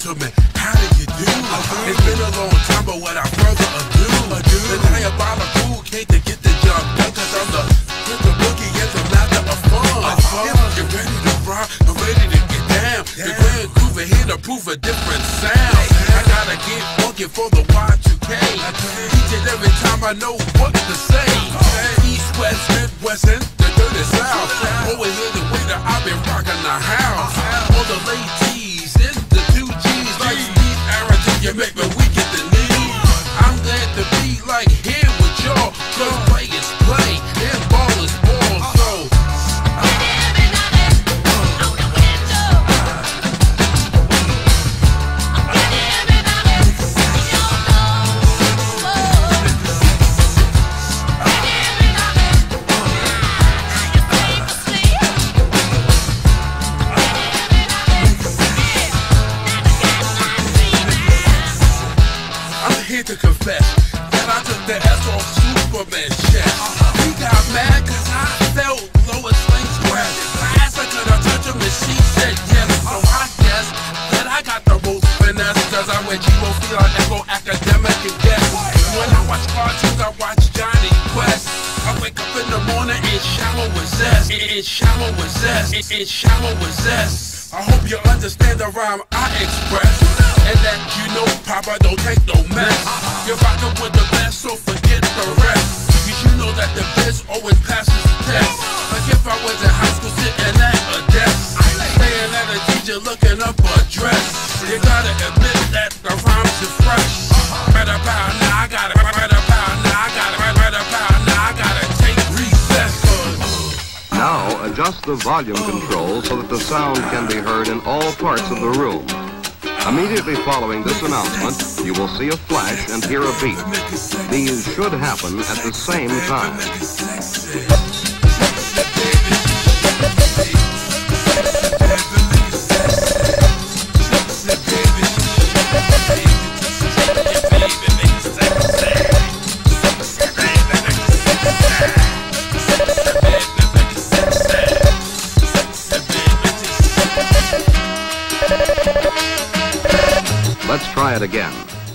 gentlemen, how do you do? It's been a long time, but without further ado, the diabolical came to get the job done, cause I'm the boogie and the master of fun. You're ready to rock, I'm ready to get down. The grand groove here to prove a different sound. I gotta get funky for the Y2K. Each and every time I know what to say. East, West, Midwest, and the dirty South. Always in the way that I've been rocking the house. All the ladies and the 2Gs like Steve Arrington, you make me weak at the knee. I'm glad to be like here with y'all, cause play is play and ball is ball, so to confess that I took the S off Superman's chest. He got mad cause I felt Lois Lane's breath. I asked her could I touch him and she said yes. So I guess that I got the most finesse, cause I went G.O.F.I. Echo academic and guess. When I watch cartoons I watch Johnny Quest. I wake up in the morning and shower with zest. And shower with zest. And shower with zest. I hope you understand the rhyme I express, and that you know Papa don't take no mess. You're rockin' with the best, so forget the rest. Cause you know that the biz always passes the test. Like if I was in high school sitting at a desk, staring at a teacher looking up a dress. You gotta admit that the rhymes are fresh. Right about now I gotta, right about now I gotta, right about now I gotta take recess. Now adjust the volume control so that the sound can be heard in all parts of the room. Immediately following this announcement, you will see a flash and hear a beat. These should happen at the same time. Let's try it again.